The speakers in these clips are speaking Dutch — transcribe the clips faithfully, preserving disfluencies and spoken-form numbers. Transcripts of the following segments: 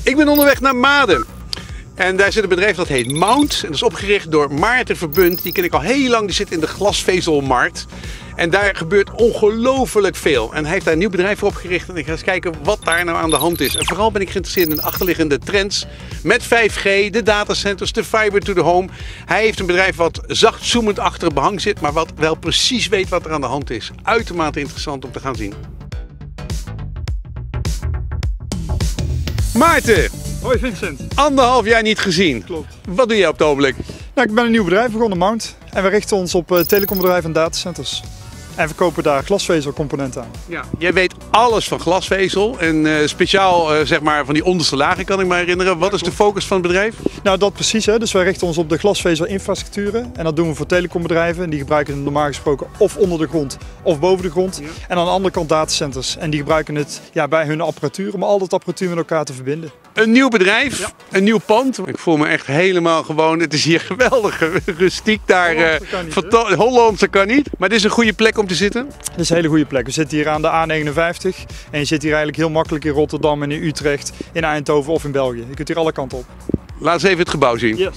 Ik ben onderweg naar Maden. En daar zit een bedrijf dat heet Mount. En dat is opgericht door Maarten Verbunt. Die ken ik al heel lang. Die zit in de glasvezelmarkt. En daar gebeurt ongelooflijk veel. En hij heeft daar een nieuw bedrijf voor opgericht. En ik ga eens kijken wat daar nou aan de hand is. En vooral ben ik geïnteresseerd in de achterliggende trends. Met vijf G, de datacenters, de fiber to the home. Hij heeft een bedrijf wat zacht zoemend achter het behang zit. Maar wat wel precies weet wat er aan de hand is. Uitermate interessant om te gaan zien. Maarten! Hoi Vincent. Anderhalf jaar niet gezien. Klopt. Wat doe je op het ogenblik? Nou, ik ben een nieuw bedrijf begonnen, Mount. En we richten ons op uh, telecombedrijven en datacenters. En verkopen daar glasvezelcomponenten aan. Ja, jij weet alles van glasvezel. En uh, speciaal uh, zeg maar van die onderste lagen kan ik me herinneren. Wat is de focus van het bedrijf? Nou, dat precies. Hè. Dus wij richten ons op de glasvezelinfrastructuren. En dat doen we voor telecombedrijven. En die gebruiken het normaal gesproken of onder de grond of boven de grond. Ja. En aan de andere kant datacenters. En die gebruiken het ja, bij hun apparatuur om al dat apparatuur met elkaar te verbinden. Een nieuw bedrijf, ja. Een nieuw pand. Ik voel me echt helemaal gewoon, het is hier geweldig rustiek daar. Hollandse uh, Hollandse kan niet, maar het is een goede plek om te zitten. Het is een hele goede plek. We zitten hier aan de A negenenvijftig en je zit hier eigenlijk heel makkelijk in Rotterdam en in Utrecht, in Eindhoven of in België. Je kunt hier alle kanten op. Laat eens even het gebouw zien. Yes.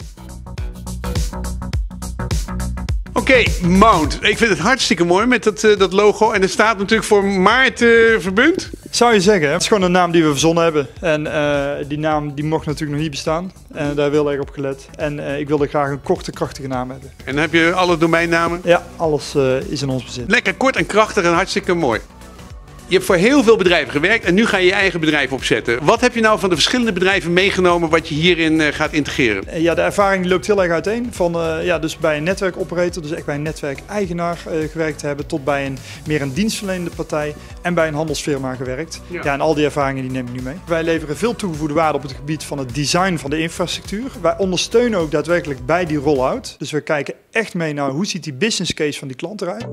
Oké, okay, Mount. Ik vind het hartstikke mooi met dat, uh, dat logo. En het staat natuurlijk voor Maarten Verbunt. Zou je zeggen. Het is gewoon een naam die we verzonnen hebben. En uh, die naam die mocht natuurlijk nog niet bestaan. En daar wilde ik op gelet. En uh, ik wilde graag een korte, krachtige naam hebben. En dan heb je alle domeinnamen? Ja, alles uh, is in ons bezit. Lekker kort en krachtig en hartstikke mooi. Je hebt voor heel veel bedrijven gewerkt en nu ga je je eigen bedrijf opzetten. Wat heb je nou van de verschillende bedrijven meegenomen wat je hierin uh, gaat integreren? Ja, de ervaring loopt heel erg uiteen. Van uh, ja, dus bij een netwerkoperator, dus echt bij een netwerkeigenaar uh, gewerkt te hebben, tot bij een meer een dienstverlenende partij en bij een handelsfirma gewerkt. Ja. Ja, en al die ervaringen die neem ik nu mee. Wij leveren veel toegevoegde waarde op het gebied van het design van de infrastructuur. Wij ondersteunen ook daadwerkelijk bij die rollout. Dus we kijken echt mee naar hoe ziet die business case van die klant eruit.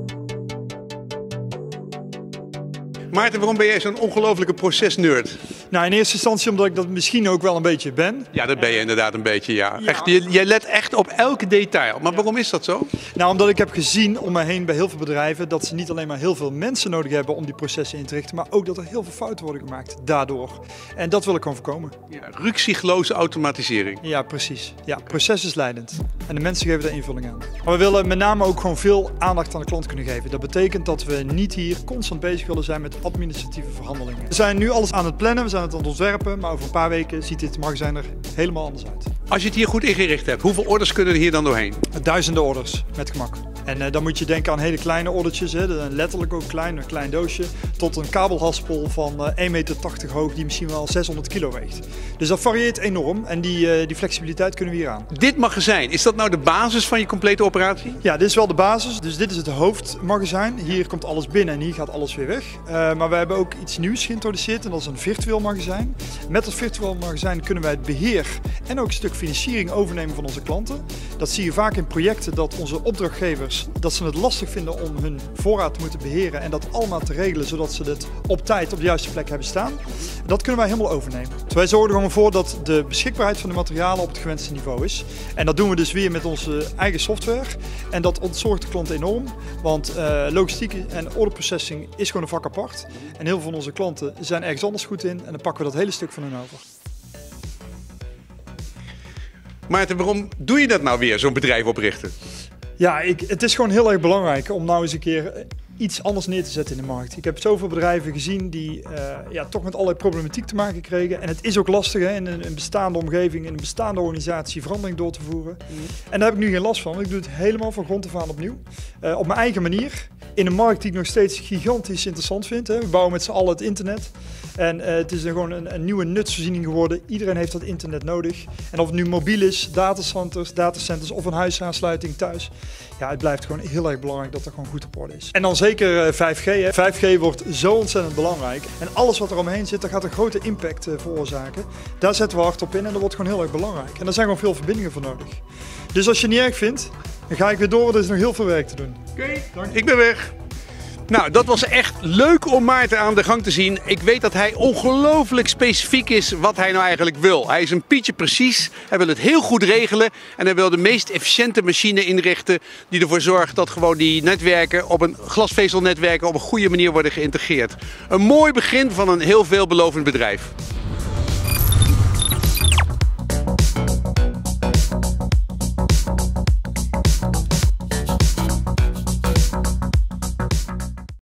Maarten, waarom ben jij zo'n ongelofelijke procesnerd? Nou, in eerste instantie omdat ik dat misschien ook wel een beetje ben. Ja, dat ben je inderdaad een beetje, ja. ja. Echt, je, je let echt op elke detail. Maar waarom is dat zo? Nou, omdat ik heb gezien om me heen bij heel veel bedrijven dat ze niet alleen maar heel veel mensen nodig hebben om die processen in te richten, maar ook dat er heel veel fouten worden gemaakt daardoor. En dat wil ik gewoon voorkomen. Ja, ruksigloze automatisering. Ja, precies. Ja, proces is leidend. En de mensen geven daar invulling aan. Maar we willen met name ook gewoon veel aandacht aan de klant kunnen geven. Dat betekent dat we niet hier constant bezig willen zijn met administratieve verhandelingen. We zijn nu alles aan het plannen, we zijn het aan het ontwerpen, maar over een paar weken ziet dit magazijn er helemaal anders uit. Als je het hier goed ingericht hebt, hoeveel orders kunnen er hier dan doorheen? Duizenden orders, met gemak. En uh, dan moet je denken aan hele kleine ordertjes, hè, letterlijk ook klein, een klein doosje, tot een kabelhaspel van uh, één meter tachtig hoog die misschien wel zeshonderd kilo weegt. Dus dat varieert enorm en die, uh, die flexibiliteit kunnen we hier aan. Dit magazijn, is dat nou de basis van je complete operatie? Ja, dit is wel de basis. Dus dit is het hoofdmagazijn. Hier komt alles binnen en hier gaat alles weer weg. Uh, maar we hebben ook iets nieuws geïntroduceerd en dat is een virtueel magazijn. Met dat virtueel magazijn kunnen wij het beheer en ook een stuk financiering overnemen van onze klanten. Dat zie je vaak in projecten dat onze opdrachtgevers dat ze het lastig vinden om hun voorraad te moeten beheren en dat allemaal te regelen zodat ze het op tijd op de juiste plek hebben staan. Dat kunnen wij helemaal overnemen. Dus wij zorgen er gewoon voor dat de beschikbaarheid van de materialen op het gewenste niveau is. En dat doen we dus weer met onze eigen software. En dat ontzorgt de klant enorm, want uh, logistiek en orderprocessing is gewoon een vak apart. En heel veel van onze klanten zijn ergens anders goed in en dan pakken we dat hele stuk van hun over. Maarten, waarom doe je dat nou weer, zo'n bedrijf oprichten? Ja, ik, het is gewoon heel erg belangrijk om nou eens een keer iets anders neer te zetten in de markt. Ik heb zoveel bedrijven gezien die uh, ja, toch met allerlei problematiek te maken kregen. En het is ook lastig hè, in een, een bestaande omgeving, in een bestaande organisatie verandering door te voeren. Mm. En daar heb ik nu geen last van. Ik doe het helemaal van grond af aan opnieuw. Uh, op mijn eigen manier. In een markt die ik nog steeds gigantisch interessant vind. Hè. We bouwen met z'n allen het internet. En uh, het is er gewoon een, een nieuwe nutsvoorziening geworden. Iedereen heeft dat internet nodig. En of het nu mobiel is, datacenters, datacenters of een huisaansluiting thuis. Ja, het blijft gewoon heel erg belangrijk dat dat gewoon goed op orde is. En dan zeker uh, vijf G. Hè. vijf G wordt zo ontzettend belangrijk. En alles wat er omheen zit, dat gaat een grote impact uh, veroorzaken. Daar zetten we hard op in en dat wordt gewoon heel erg belangrijk. En daar zijn gewoon veel verbindingen voor nodig. Dus als je het niet erg vindt, dan ga ik weer door, want er is nog heel veel werk te doen. Oké, okay, ik ben weg. Nou, dat was echt leuk om Maarten aan de gang te zien. Ik weet dat hij ongelooflijk specifiek is wat hij nou eigenlijk wil. Hij is een pietje precies. Hij wil het heel goed regelen. En hij wil de meest efficiënte machine inrichten die ervoor zorgt dat gewoon die netwerken op een glasvezelnetwerken op een goede manier worden geïntegreerd. Een mooi begin van een heel veelbelovend bedrijf.